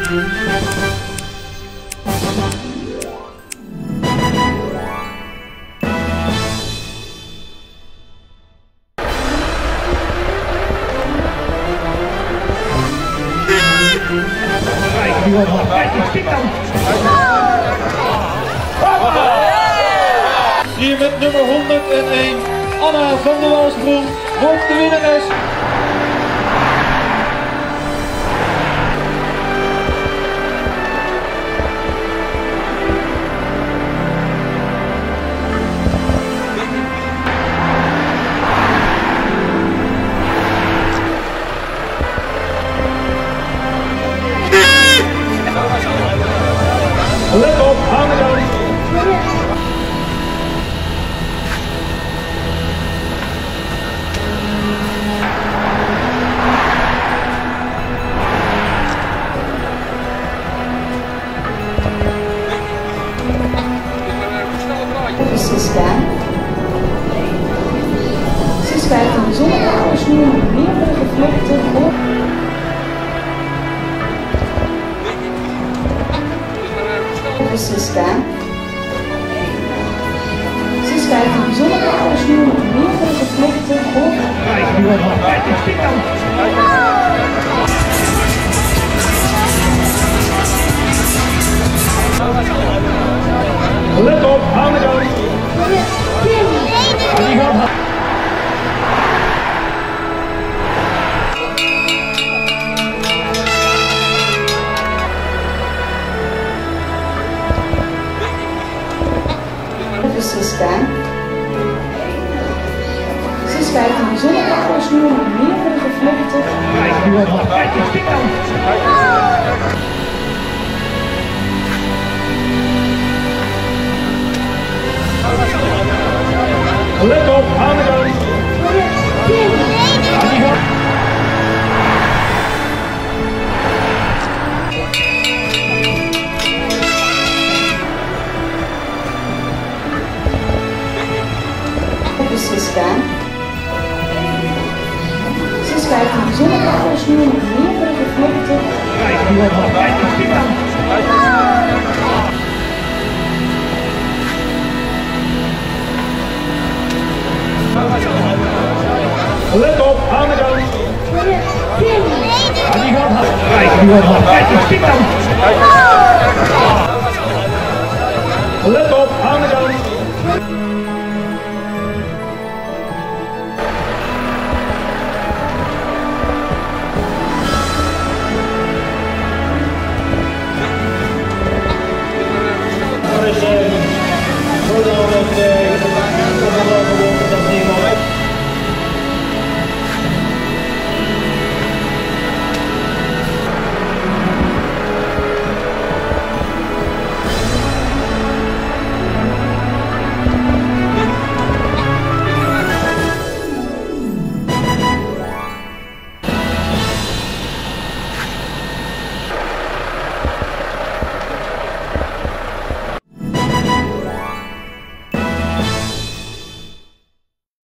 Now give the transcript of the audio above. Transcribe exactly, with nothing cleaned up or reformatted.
Hier met nummer honderdéén, Anna van der Walsbroek, wordt de winnares. Let op, aan de kant. Siska. Siska heeft een bijzondere snoer met meerdere gevlechten op. Siska. Siska heeft een bijzondere snoer met meerdere gevlechten op. Let op, aan de kant. Die gaat. Siska. Siska heeft een bijzondere snoer met meerdere gevlechten. Let op, aan de kant. Die gaat. Siska. Siska heeft een bijzondere snoer met meerdere gevlechten. Let op, aan de kant. Die gaat hard. Let op.